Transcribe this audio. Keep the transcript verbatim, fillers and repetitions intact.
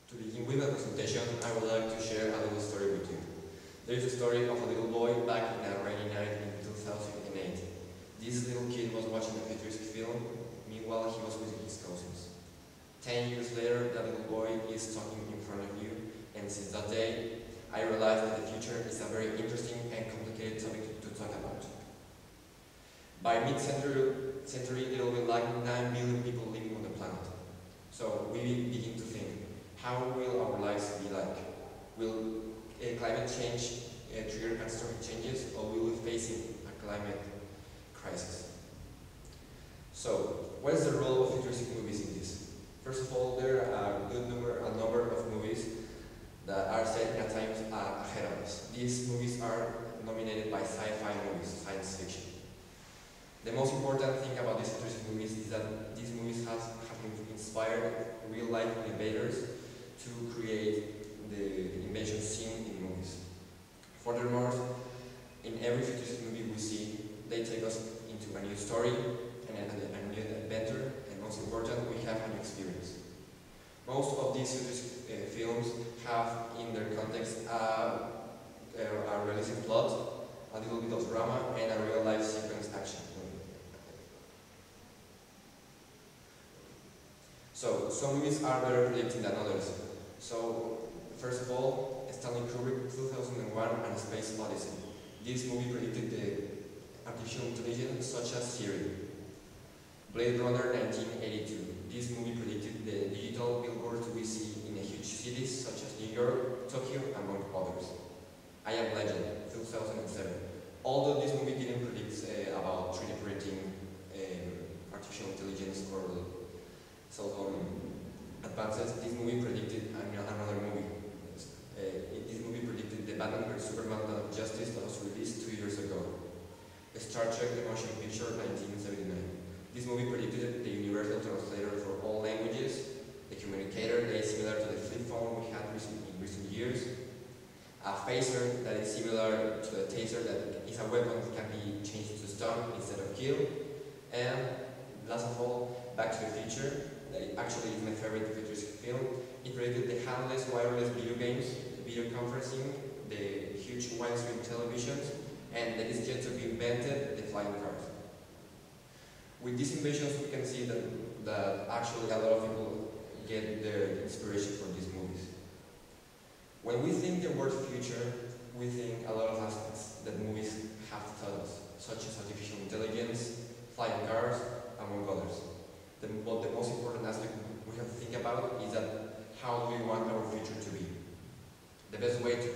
To begin with the presentation, I would like to share a little story with you. There is a story of a little boy back in a rainy night in two thousand eight. This little kid was watching a futuristic film, meanwhile he was with his cousins. Ten years later, that little boy is talking in front of you, and since that day, I realized that the future is a very interesting and complicated topic to talk about. By mid-century, century, there will be like nine billion people living on the planet. So we begin to think, how will our lives be like? Will uh, climate change uh, trigger catastrophic changes, or will we face a climate crisis? So, what is the role of futuristic movies in this? First of all, there are a good number, a number of movies that are set in a time uh, ahead of us. These movies are nominated by sci-fi movies, science fiction. The most important thing about these futuristic movies is that these movies has, have inspired real-life innovators to create the inventions seen in movies. Furthermore, in every futuristic movie we see, they take us into a new story and a, a new adventure, and most important, we have an experience. Most of these futuristic uh, films have in their context uh, a, a realistic plot, a little bit of drama, and a real-life sequence action. So, some movies are better predicting than others. So, first of all, Stanley Kubrick, two thousand one, and Space Odyssey. This movie predicted the artificial intelligence such as Siri. Blade Runner nineteen eighty-two. This movie predicted the digital billboards we see in huge cities such as New York, Tokyo, among others. I Am Legend, two thousand seven. Although this movie didn't predict uh, about three D printing, um, artificial intelligence, or cell phone advances, this movie predicted another movie. Uh, this movie predicted the Batman versus Superman Dawn of Justice that was released two years ago. Star Trek The Motion Picture, nineteen seventy-nine. This movie predicted the universal translator for all languages, the communicator that is similar to the flip phone we had recent, in recent years, a phaser that is similar to the taser that is a weapon that can be changed to stun instead of kill, and last of all, Back to the Future, that actually is my favorite futuristic film. It predicted the handless wireless video games, the video conferencing, the huge widescreen televisions, and that is yet to be invented, the flying cars. With these inventions, we can see that, that actually a lot of people get their inspiration from these movies. When we think the word future, we think a lot of aspects that movies have taught us, such as artificial intelligence, flying cars, among others. The, but the most important aspect we have to think about is that how do we want our future to be? The best way to